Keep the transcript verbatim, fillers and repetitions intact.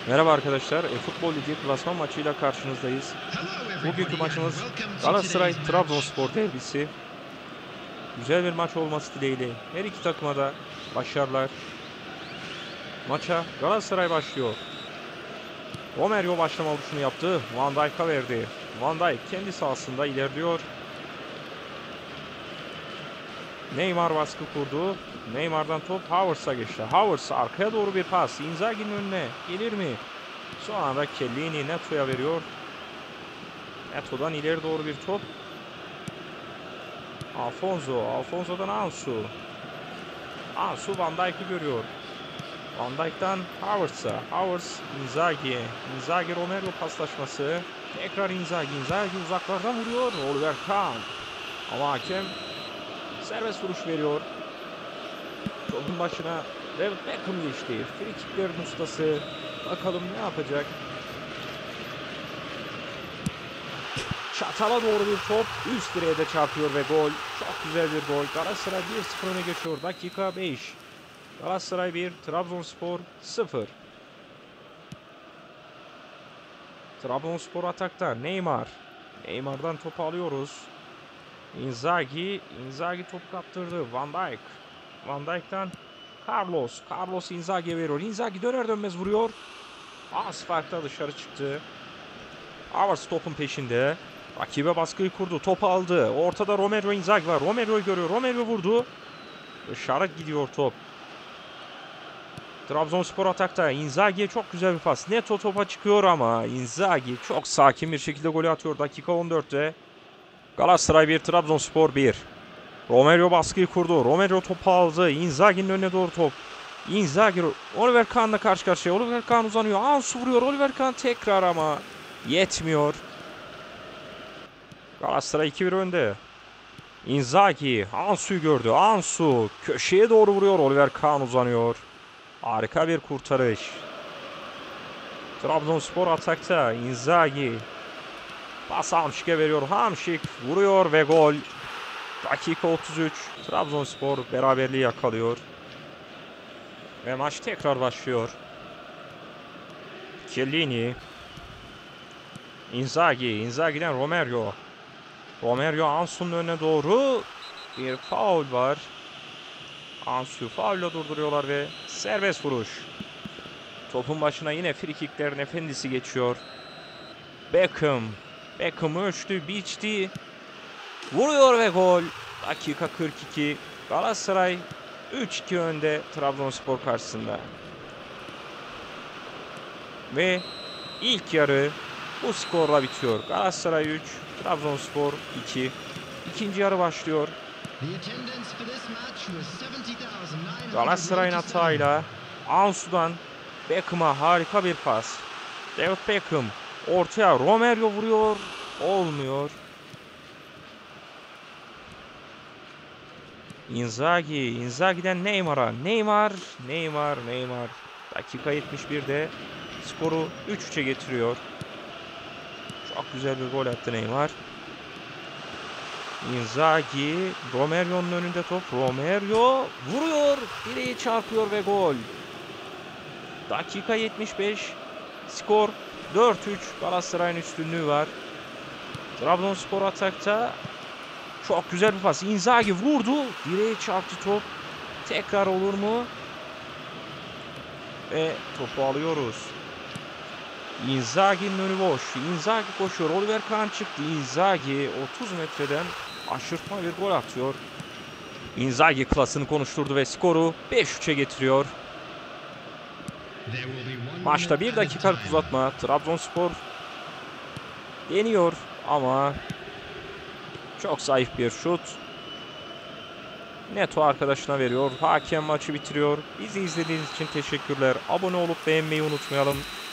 Merhaba arkadaşlar, e-Futbol Ligi klasman maçıyla karşınızdayız. Bugünkü maçımız Galatasaray-Trabzonspor derbisi. Güzel bir maç olması dileğiyle her iki takıma da başarılar. Maça Galatasaray başlıyor. Romerio başlama vuruşunu yaptı. Van Dijk'a verdi. Van Dijk kendi sahasında ilerliyor. Neymar baskı kurdu. Neymar'dan top Havertz'a geçti. Havertz arkaya doğru bir pas. Inzaghi'nin önüne gelir mi? Son anda Chiellini Neto'ya veriyor. Neto'dan ileri doğru bir top. Alfonso. Alfonso'dan Ansu. Ansu Van Dijk'ı görüyor. Van Dijk'tan Havertz'a. Havertz Inzaghi. Inzaghi Romero paslaşması. Tekrar Inzaghi. Inzaghi uzaklardan vuruyor. Oliver Kahn. Ama hakem serbest vuruş veriyor. Topun başına David Beckham geçti. Frikiklerin ustası. Bakalım ne yapacak. Çatala doğru bir top. Üst direğe de çarpıyor ve gol. Çok güzel bir gol. Galatasaray bir sıfır öne geçiyor. Dakika beş. Galatasaray bir, Trabzonspor sıfır. Trabzonspor atakta. Neymar. Neymar'dan topu alıyoruz. Inzaghi. Inzaghi top kaptırdı. Van Dijk. Van Dijk'tan Carlos. Carlos Inzaghi'ye veriyor. Inzaghi döner dönmez vuruyor. Az farkla dışarı çıktı. Havertz topun peşinde. Rakibe baskıyı kurdu. Topu aldı. Ortada Romero Inzaghi var. Romero'yu görüyor. Romero vurdu. Dışarı gidiyor top. Trabzonspor atakta. Inzaghi'ye çok güzel bir pas. Neto topa çıkıyor ama Inzaghi çok sakin bir şekilde golü atıyor. Dakika on dörtte. Galatasaray bir, Trabzonspor bir. Romero baskıyı kurdu. Romero topu aldı. Inzaghi'nin önüne doğru top. Inzaghi Oliver Kahn'la karşı karşıya. Oliver Kahn uzanıyor. Ansu vuruyor. Oliver Kahn tekrar ama yetmiyor. Galatasaray iki bir önde. Inzaghi Ansu'yu gördü. Ansu köşeye doğru vuruyor. Oliver Kahn uzanıyor. Harika bir kurtarış. Trabzonspor atakta. Inzaghi pas Hamşik'e veriyor. Hamşik vuruyor ve gol. Dakika otuz üç. Trabzonspor beraberliği yakalıyor. Ve maç tekrar başlıyor. Chiellini. Inzaghi. Inzaghi'den Romero. Romero Ansu'nun önüne doğru bir faul var. Ansu faulle durduruyorlar ve serbest vuruş. Topun başına yine frikiklerin efendisi geçiyor. Beckham. Beckham ölçtü, biçti. Vuruyor ve gol. Dakika kırk iki. Galatasaray üç iki önde Trabzonspor karşısında. Ve ilk yarı bu skorla bitiyor. Galatasaray üç, Trabzonspor iki. İkinci yarı başlıyor. Galatasaray'ın hatayla Ansu'dan Beckham'a harika bir pas. David Beckham ortaya Romero vuruyor. Olmuyor. Inzaghi. Inzaghi'den Neymar'a. Neymar. Neymar. Neymar. Dakika yetmiş birde skoru üç üçe getiriyor. Çok güzel bir gol attı Neymar. Inzaghi. Romero'nun önünde top. Romero vuruyor. Direğe çarpıyor ve gol. Dakika yetmiş beş. Skor dört üç. Galatasaray'ın üstünlüğü var. Trabzonspor atakta. Çok güzel bir pas. Inzaghi vurdu. Direğe çarptı top. Tekrar olur mu? Ve topu alıyoruz. Inzaghi'nin önü boş. Inzaghi koşuyor. Oliver Kahn çıktı. Inzaghi otuz metreden aşırtma bir gol atıyor. Inzaghi klasını konuşturdu ve skoru beş üçe getiriyor. Maçta bir dakikalık uzatma. Trabzonspor deniyor ama çok zayıf bir şut. Neto arkadaşına veriyor. Hakem maçı bitiriyor. Bizi izlediğiniz için teşekkürler. Abone olup beğenmeyi unutmayalım.